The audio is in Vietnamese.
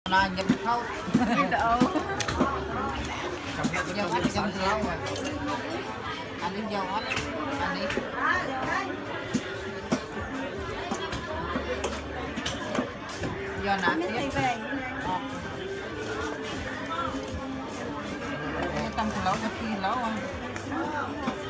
là nhập khẩu đâu dầu ăn dầu lâu rồi ăn đến dầu ăn ăn đi giờ nát tiếp tâm lâu cho khi lâu không